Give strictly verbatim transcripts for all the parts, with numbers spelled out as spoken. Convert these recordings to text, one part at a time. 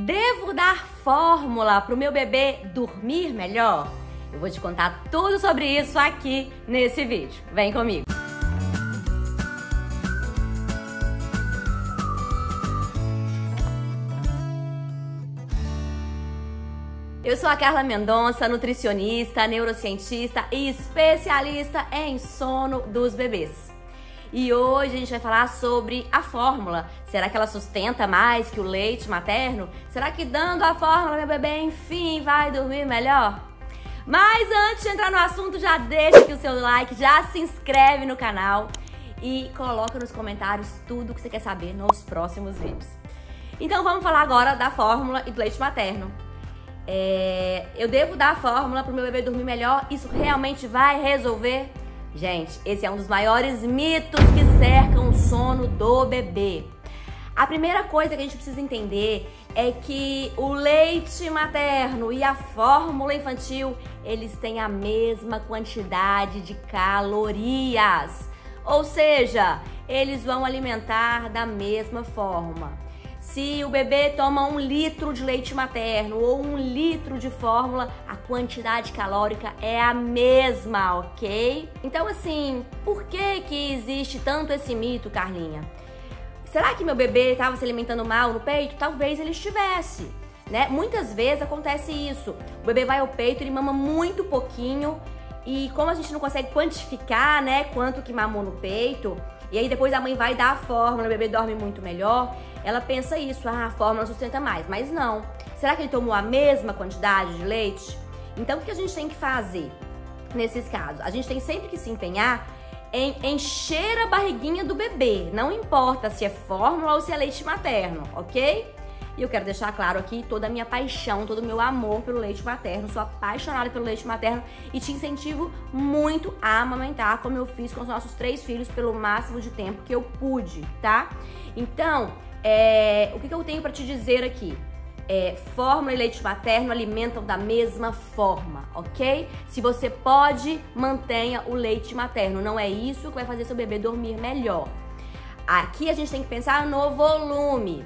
Devo dar fórmula para o meu bebê dormir melhor? Eu vou te contar tudo sobre isso aqui nesse vídeo. Vem comigo! Eu sou a Carla Mendonça, nutricionista, neurocientista e especialista em sono dos bebês. E hoje a gente vai falar sobre a fórmula. Será que ela sustenta mais que o leite materno? Será que dando a fórmula meu bebê, enfim, vai dormir melhor? Mas antes de entrar no assunto, já deixa aqui o seu like, já se inscreve no canal e coloca nos comentários tudo o que você quer saber nos próximos vídeos. Então vamos falar agora da fórmula e do leite materno. É, eu devo dar a fórmula para o meu bebê dormir melhor? Isso realmente vai resolver? Gente, esse é um dos maiores mitos que cercam o sono do bebê. A primeira coisa que a gente precisa entender é que o leite materno e a fórmula infantil, eles têm a mesma quantidade de calorias. Ou seja, eles vão alimentar da mesma forma. Se o bebê toma um litro de leite materno ou um litro de fórmula, a quantidade calórica é a mesma, ok? Então, assim, por que que existe tanto esse mito, Carlinha? Será que meu bebê estava se alimentando mal no peito? Talvez ele estivesse, né? Muitas vezes acontece isso. O bebê vai ao peito, ele mama muito pouquinho e como a gente não consegue quantificar, né, quanto que mamou no peito, e aí depois a mãe vai dar a fórmula, o bebê dorme muito melhor, ela pensa isso, ah, a fórmula sustenta mais, mas não. Será que ele tomou a mesma quantidade de leite? Então o que a gente tem que fazer nesses casos? A gente tem sempre que se empenhar em encher a barriguinha do bebê, não importa se é fórmula ou se é leite materno, ok? E eu quero deixar claro aqui toda a minha paixão, todo o meu amor pelo leite materno. Sou apaixonada pelo leite materno e te incentivo muito a amamentar, como eu fiz com os nossos três filhos pelo máximo de tempo que eu pude, tá? Então, é, o que, que eu tenho pra te dizer aqui? É, fórmula e leite materno alimentam da mesma forma, ok? Se você pode, mantenha o leite materno. Não é isso que vai fazer seu bebê dormir melhor. Aqui a gente tem que pensar no volume.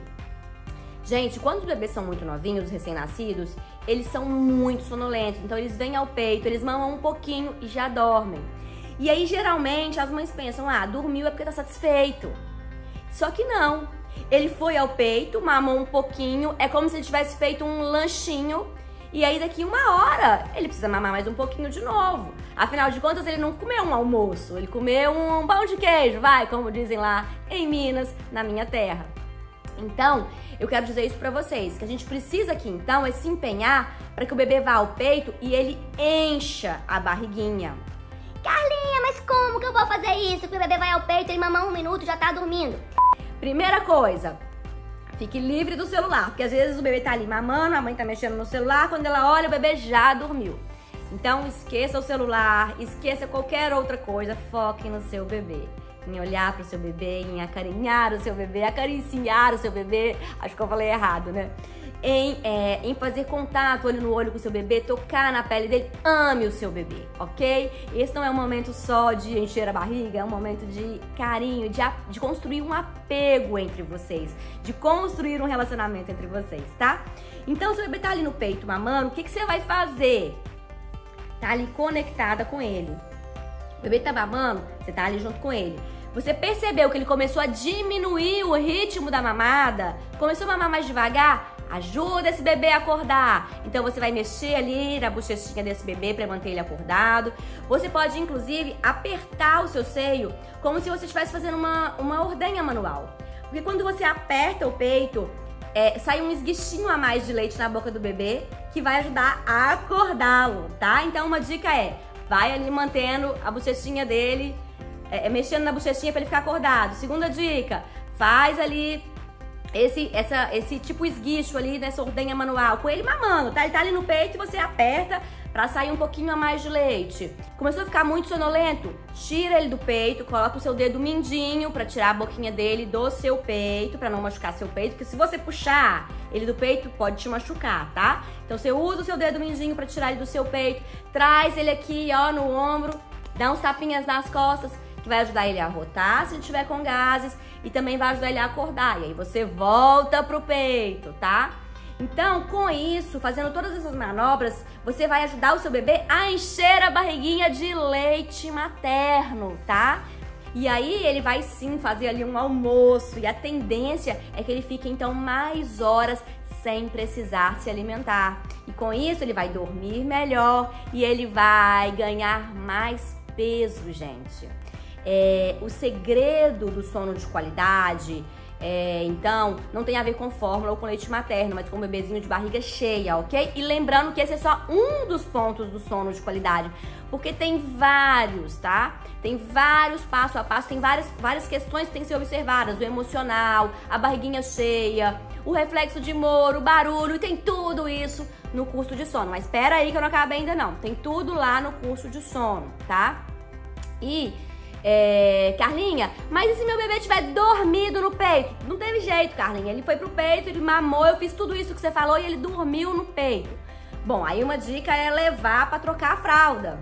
Gente, quando os bebês são muito novinhos, os recém-nascidos, eles são muito sonolentos. Então eles vêm ao peito, eles mamam um pouquinho e já dormem. E aí geralmente as mães pensam, ah, dormiu é porque tá satisfeito. Só que não. Ele foi ao peito, mamou um pouquinho, é como se ele tivesse feito um lanchinho. E aí daqui uma hora ele precisa mamar mais um pouquinho de novo. Afinal de contas ele não comeu um almoço, ele comeu um pão de queijo, vai, como dizem lá em Minas, na minha terra. Então, eu quero dizer isso pra vocês, que a gente precisa aqui, então, é se empenhar para que o bebê vá ao peito e ele encha a barriguinha. Carlinha, mas como que eu vou fazer isso? Que o bebê vai ao peito, ele mama um minuto e já tá dormindo. Primeira coisa, fique livre do celular, porque às vezes o bebê tá ali mamando, a mãe tá mexendo no celular, quando ela olha, o bebê já dormiu. Então, esqueça o celular, esqueça qualquer outra coisa, foque no seu bebê. Em olhar para o seu bebê, em acarinhar o seu bebê, acariciar o seu bebê, acho que eu falei errado, né? Em, é, em fazer contato olho no olho com o seu bebê, tocar na pele dele, ame o seu bebê, ok? Esse não é um momento só de encher a barriga, é um momento de carinho, de, de construir um apego entre vocês, de construir um relacionamento entre vocês, tá? Então, se o bebê tá ali no peito mamando, o que, que você vai fazer? Tá ali conectada com ele. O bebê tá mamando, você tá ali junto com ele. Você percebeu que ele começou a diminuir o ritmo da mamada? Começou a mamar mais devagar? Ajuda esse bebê a acordar. Então você vai mexer ali na bochechinha desse bebê para manter ele acordado. Você pode, inclusive, apertar o seu seio como se você estivesse fazendo uma, uma ordenha manual. Porque quando você aperta o peito, é, sai um esguichinho a mais de leite na boca do bebê que vai ajudar a acordá-lo, tá? Então uma dica é, vai ali mantendo a bochechinha dele, é, mexendo na bochechinha para ele ficar acordado. Segunda dica, faz ali esse, essa, esse tipo esguicho ali nessa ordenha manual, com ele mamando, tá? Ele tá ali no peito e você aperta para sair um pouquinho a mais de leite. Começou a ficar muito sonolento? Tira ele do peito, coloca o seu dedo mindinho para tirar a boquinha dele do seu peito, para não machucar seu peito, porque se você puxar ele do peito, pode te machucar, tá? Então você usa o seu dedo mindinho para tirar ele do seu peito, traz ele aqui, ó, no ombro, dá uns tapinhas nas costas, que vai ajudar ele a rotar se ele tiver com gases e também vai ajudar ele a acordar. E aí você volta pro peito, tá? Então, com isso, fazendo todas essas manobras, você vai ajudar o seu bebê a encher a barriguinha de leite materno, tá? E aí ele vai sim fazer ali um almoço e a tendência é que ele fique então mais horas sem precisar se alimentar. E com isso ele vai dormir melhor e ele vai ganhar mais peso, gente. É, o segredo do sono de qualidade, é, então, não tem a ver com fórmula ou com leite materno, mas com um bebezinho de barriga cheia, ok? E lembrando que esse é só um dos pontos do sono de qualidade, porque tem vários, tá? Tem vários passo a passo, tem várias, várias questões que tem que ser observadas, o emocional, a barriguinha cheia, o reflexo de humor, o barulho, tem tudo isso no curso de sono. Mas espera aí que eu não acabei ainda não, tem tudo lá no curso de sono, tá? E... É, Carlinha, mas e se meu bebê tiver dormido no peito? Não teve jeito, Carlinha, ele foi pro peito, ele mamou, eu fiz tudo isso que você falou e ele dormiu no peito. Bom, aí uma dica é levar pra trocar a fralda.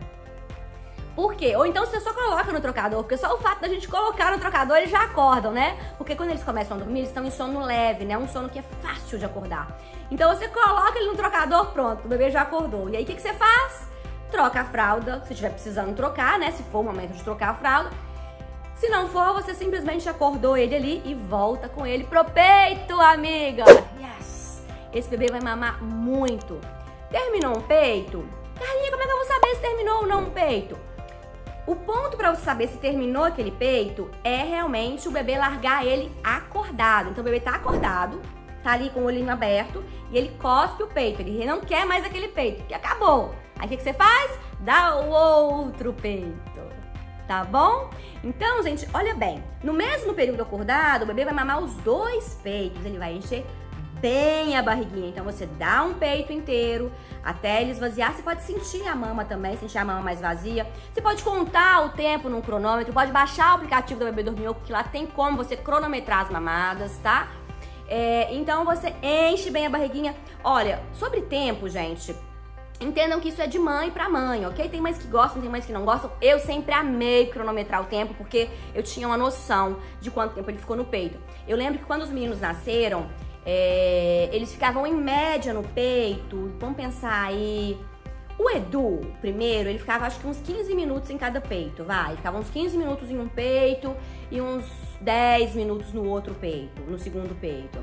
Por quê? Ou então você só coloca no trocador, porque só o fato da gente colocar no trocador eles já acordam, né? Porque quando eles começam a dormir, eles estão em sono leve, né? Um sono que é fácil de acordar. Então você coloca ele no trocador, pronto, o bebê já acordou. E aí o que, que você faz? Troca a fralda, se estiver precisando trocar, né? Se for o momento de trocar a fralda. Se não for, você simplesmente acordou ele ali e volta com ele pro peito, amiga. Yes! Esse bebê vai mamar muito. Terminou um peito? Carlinha, como é que eu vou saber se terminou ou não um peito? O ponto pra você saber se terminou aquele peito é realmente o bebê largar ele acordado. Então o bebê tá acordado, tá ali com o olhinho aberto e ele cospe o peito. Ele não quer mais aquele peito, porque acabou. Aí o que, que você faz? Dá o outro peito, tá bom? Então, gente, olha bem. No mesmo período acordado, o bebê vai mamar os dois peitos. Ele vai encher bem a barriguinha. Então, você dá um peito inteiro até ele esvaziar. Você pode sentir a mama também, sentir a mama mais vazia. Você pode contar o tempo num cronômetro. Pode baixar o aplicativo do Bebê Dorminhoco, porque lá tem como você cronometrar as mamadas, tá? É, então, você enche bem a barriguinha. Olha, sobre tempo, gente... Entendam que isso é de mãe pra mãe, ok? Tem mães que gostam, tem mães que não gostam. Eu sempre amei cronometrar o tempo, porque eu tinha uma noção de quanto tempo ele ficou no peito. Eu lembro que quando os meninos nasceram, é, eles ficavam em média no peito. Vamos pensar aí... O Edu, primeiro, ele ficava acho que uns quinze minutos em cada peito, vai. Ficava uns quinze minutos em um peito e uns dez minutos no outro peito, no segundo peito.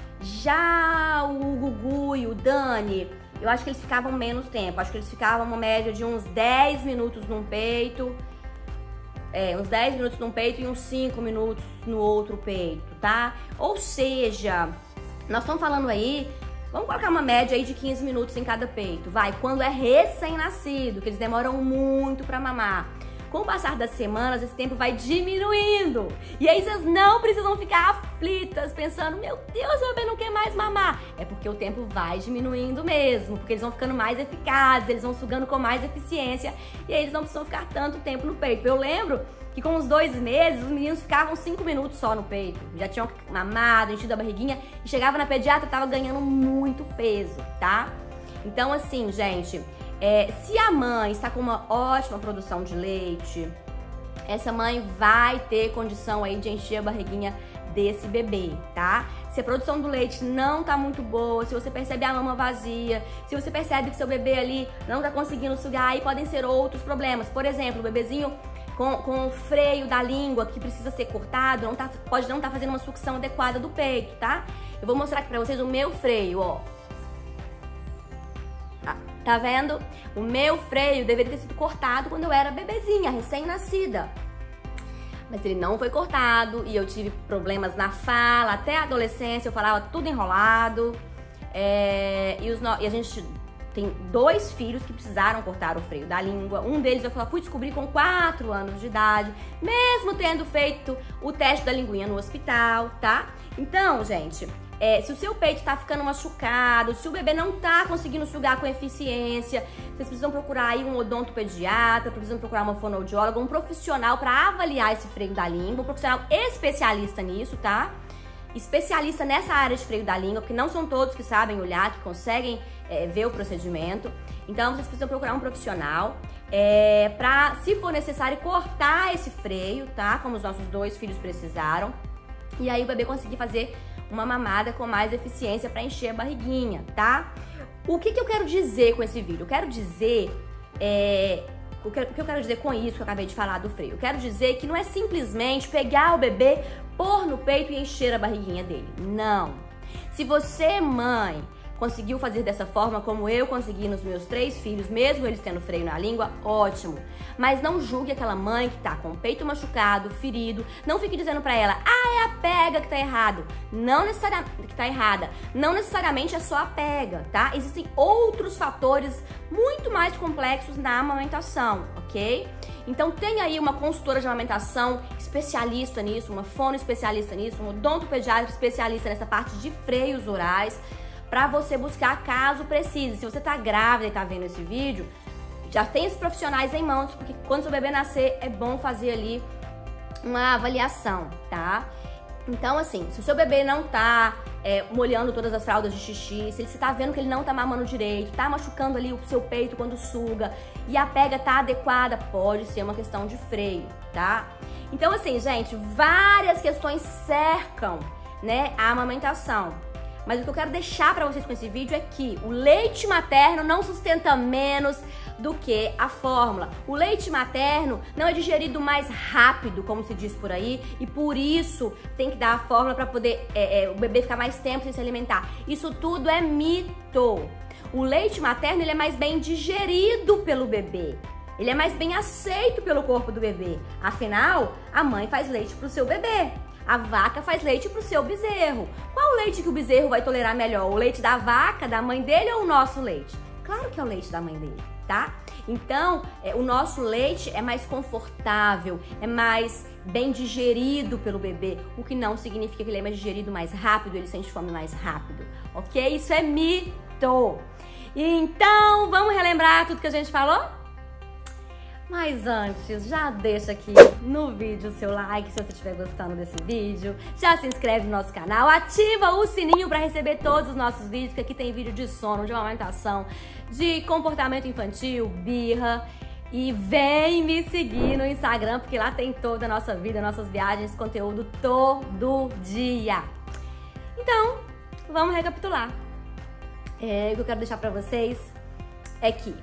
Já o Gugu e o Dani... Eu acho que eles ficavam menos tempo, acho que eles ficavam uma média de uns dez minutos num peito, é, uns dez minutos num peito e uns cinco minutos no outro peito, tá? Ou seja, nós estamos falando aí, vamos colocar uma média aí de quinze minutos em cada peito, vai, quando é recém-nascido, que eles demoram muito pra mamar. Com o passar das semanas, esse tempo vai diminuindo. E aí vocês não precisam ficar aflitas, pensando, meu Deus, meu bebê não quer mais mamar. É porque o tempo vai diminuindo mesmo, porque eles vão ficando mais eficazes, eles vão sugando com mais eficiência, e aí eles não precisam ficar tanto tempo no peito. Eu lembro que com uns dois meses, os meninos ficavam cinco minutos só no peito. Já tinham mamado, enchido a barriguinha, e chegava na pediatra, tava ganhando muito peso, tá? Então assim, gente... É, se a mãe está com uma ótima produção de leite, essa mãe vai ter condição aí de encher a barriguinha desse bebê, tá? Se a produção do leite não tá muito boa, se você percebe a mama vazia, se você percebe que seu bebê ali não tá conseguindo sugar, aí podem ser outros problemas. Por exemplo, o bebezinho com, com o freio da língua que precisa ser cortado, não tá, pode não estar tá fazendo uma sucção adequada do peito, tá? Eu vou mostrar aqui pra vocês o meu freio, ó. Tá vendo? O meu freio deveria ter sido cortado quando eu era bebezinha, recém-nascida. Mas ele não foi cortado e eu tive problemas na fala, até a adolescência eu falava tudo enrolado. É, e, os no... e a gente tem dois filhos que precisaram cortar o freio da língua. Um deles eu fui descobrir com quatro anos de idade, mesmo tendo feito o teste da linguinha no hospital, tá? Então, gente... É, se o seu peito tá ficando machucado, se o bebê não tá conseguindo sugar com eficiência, vocês precisam procurar aí um odontopediatra, precisam procurar uma fonoaudióloga, um profissional para avaliar esse freio da língua, um profissional especialista nisso, tá? Especialista nessa área de freio da língua, porque não são todos que sabem olhar, que conseguem é, ver o procedimento. Então, vocês precisam procurar um profissional é, pra, se for necessário, cortar esse freio, tá? Como os nossos dois filhos precisaram. E aí o bebê conseguir fazer uma mamada com mais eficiência para encher a barriguinha, tá? O que que eu quero dizer com esse vídeo? Eu quero dizer, é, o, que, o que eu quero dizer com isso que eu acabei de falar do freio? Eu quero dizer que não é simplesmente pegar o bebê, pôr no peito e encher a barriguinha dele. Não. Se você, mãe, conseguiu fazer dessa forma como eu consegui nos meus três filhos, mesmo eles tendo freio na língua, ótimo. Mas não julgue aquela mãe que tá com o peito machucado, ferido. Não fique dizendo pra ela, ah, é a pega que tá errado. Não necessariamente que tá errada. Não necessariamente é só a pega, tá? Existem outros fatores muito mais complexos na amamentação, ok? Então tem aí uma consultora de amamentação especialista nisso, uma fono especialista nisso, um odontopediatra especialista nessa parte de freios orais, pra você buscar caso precise. Se você tá grávida e tá vendo esse vídeo, já tem esses profissionais em mãos, porque quando seu bebê nascer é bom fazer ali uma avaliação, tá? Então, assim, se o seu bebê não tá é, molhando todas as fraldas de xixi, se você tá vendo que ele não tá mamando direito, tá machucando ali o seu peito quando suga e a pega tá adequada, pode ser uma questão de freio, tá? Então, assim, gente, várias questões cercam, né, a amamentação. Mas o que eu quero deixar pra vocês com esse vídeo é que o leite materno não sustenta menos do que a fórmula. O leite materno não é digerido mais rápido, como se diz por aí, e por isso tem que dar a fórmula pra poder é, é, o bebê ficar mais tempo sem se alimentar. Isso tudo é mito. O leite materno ele é mais bem digerido pelo bebê. Ele é mais bem aceito pelo corpo do bebê. Afinal, a mãe faz leite pro seu bebê. A vaca faz leite pro seu bezerro. Qual leite que o bezerro vai tolerar melhor? O leite da vaca, da mãe dele ou o nosso leite? Claro que é o leite da mãe dele, tá? Então, é, o nosso leite é mais confortável, é mais bem digerido pelo bebê, o que não significa que ele é mais digerido mais rápido, ele sente fome mais rápido, ok? Isso é mito. Então, vamos relembrar tudo que a gente falou? Mas antes, já deixa aqui no vídeo o seu like se você estiver gostando desse vídeo. Já se inscreve no nosso canal, ativa o sininho para receber todos os nossos vídeos, que aqui tem vídeo de sono, de amamentação, de comportamento infantil, birra. E vem me seguir no Instagram, porque lá tem toda a nossa vida, nossas viagens, conteúdo todo dia. Então, vamos recapitular. É, o que eu quero deixar para vocês é que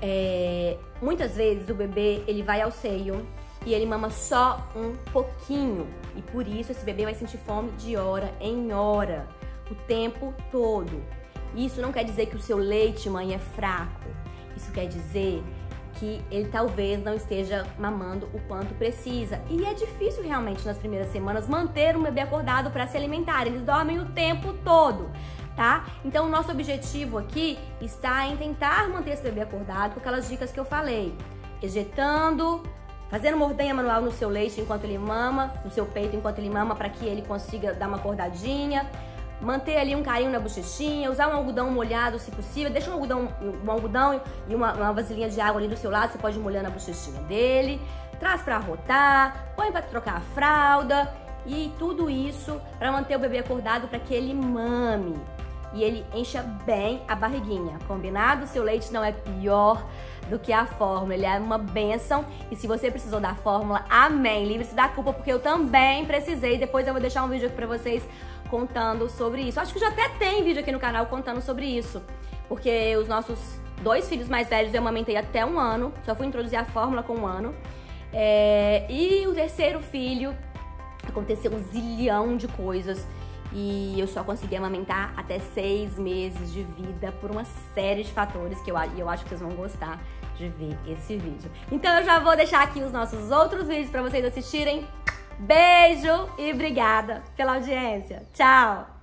É, muitas vezes o bebê ele vai ao seio e ele mama só um pouquinho e por isso esse bebê vai sentir fome de hora em hora, o tempo todo. Isso não quer dizer que o seu leite, mãe, é fraco. Isso quer dizer que ele talvez não esteja mamando o quanto precisa. E é difícil realmente nas primeiras semanas manter um bebê acordado para se alimentar. Eles dormem o tempo todo. Tá? Então o nosso objetivo aqui está em tentar manter esse bebê acordado com aquelas dicas que eu falei. Ejetando, fazendo mordenha manual no seu leite enquanto ele mama, no seu peito enquanto ele mama, para que ele consiga dar uma acordadinha. Manter ali um carinho na bochechinha, usar um algodão molhado se possível. Deixa um algodão, um algodão e uma, uma vasilhinha de água ali do seu lado, você pode ir molhando a bochechinha dele. Traz para arrotar, põe para trocar a fralda e tudo isso para manter o bebê acordado para que ele mame. E ele encha bem a barriguinha, combinado? Seu leite não é pior do que a fórmula, ele é uma bênção. E se você precisou da fórmula, amém, livre-se da culpa, porque eu também precisei. Depois eu vou deixar um vídeo aqui pra vocês contando sobre isso. Acho que já até tem vídeo aqui no canal contando sobre isso, porque os nossos dois filhos mais velhos eu amamentei até um ano, só fui introduzir a fórmula com um ano. É... E o terceiro filho, aconteceu um zilhão de coisas. E eu só consegui amamentar até seis meses de vida por uma série de fatores que eu, eu acho que vocês vão gostar de ver esse vídeo. Então eu já vou deixar aqui os nossos outros vídeos para vocês assistirem. Beijo e obrigada pela audiência. Tchau!